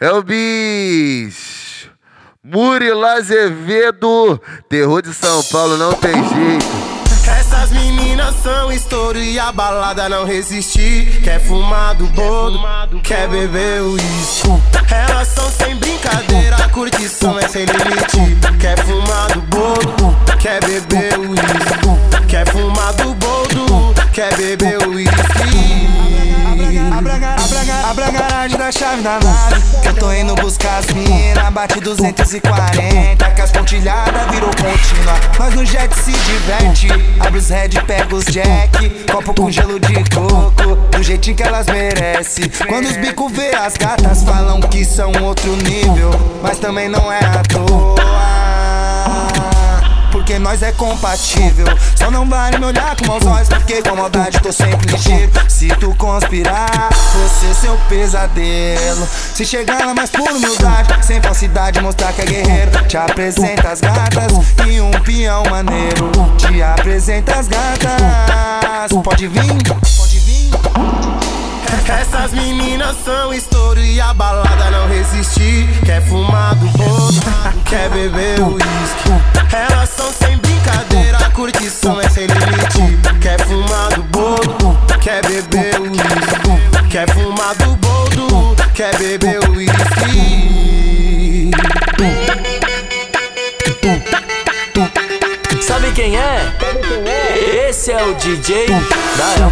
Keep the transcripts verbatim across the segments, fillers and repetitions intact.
É o bicho. Murilo Azevedo, terror de São Paulo, não tem jeito. Essas meninas são estouro e a balada não resistir. Quer fumar do boldo, quer beber uísque. Elas são sem brincadeira, a curtição é sem limite. Quer fumar do boldo, quer beber uísque. Quer fumar do boldo, quer beber uísque. Abra a garagem da chave da nave, que eu tô indo buscar as mina. Bate duzentos e quarenta, que as pontilhadas virou contínua. Nós no jet se diverte, abre os head, pega os jack. Copo com gelo de coco, do jeitinho que elas merecem. Quando os bicos vê as gatas, falam que são outro nível, mas também não é à toa, porque nós é compatível. Só não vale me olhar com maus olhos, porque com maldade tô sempre ligeiro. Se tu conspirar, você seu pesadelo. Se chegar lá mais por humildade, sem falsidade, mostrar que é guerreiro. Te apresenta as gatas e um peão maneiro. Te apresenta as gatas, pode vir, pode vir. Essas meninas são estouro e a balada não resistir. Quer fumar do boldo, quer beber uísque. Elas são sem brincadeira, a curtição é sem limite. Quer fumar do boldo, quer beber uísque. Quer fumar do boldo, quer beber uísque. Sabe quem é? Esse é o D J Dael.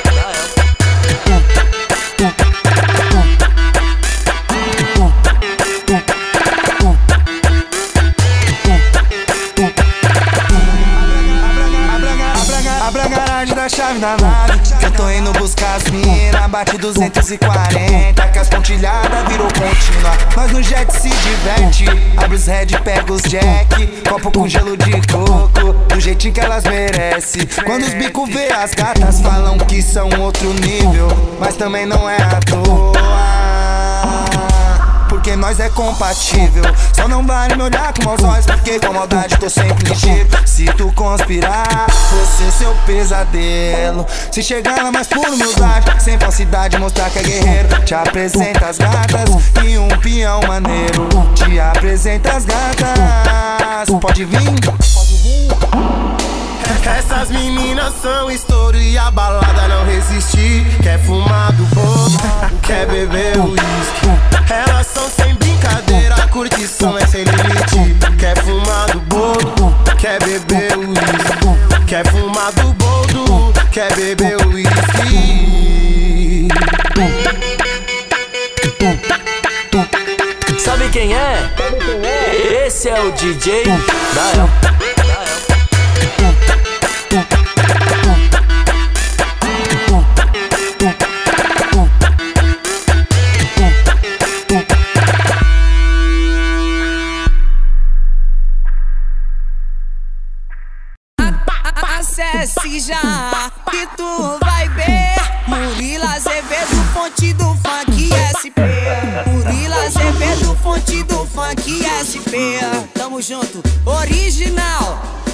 Abra a garagem da chave da nave, que eu tô indo buscar as mina. Bate duzentos e quarenta, que as pontilhadas virou contínua. Nós no jet se diverte, abre os head, pega os jack. Copo com gelo de coco, do jeitinho que elas merecem. Quando os bicos vê as gatas, falam que são outro nível, mas também não é à toa, porque nós é compatível. Só não vale me olhar com maus olhos, porque com maldade tô sempre ligeiro. Se tu conspirar, você seu pesadelo. Se chegar lá mais por humildade, sem falsidade, mostrar que é guerreiro. Te apresenta as gatas e um peão maneiro. Te apresenta as gatas, pode vir, pode vir. Essas meninas são estouro e a balada não resistir. Quer fumar do boldo, quer beber uísque. Elas são sem brincadeira, a curtição é sem limite. Quer fumar do boldo, quer beber uísque. Quer fumar do boldo, quer beber uísque. Sabe quem é? Esse é o D J Dael. Acesse já que tu vai ver Murilo Azevedo, fonte do funk S P. Murilo Azevedo, fonte do funk S P. Tamo junto, original.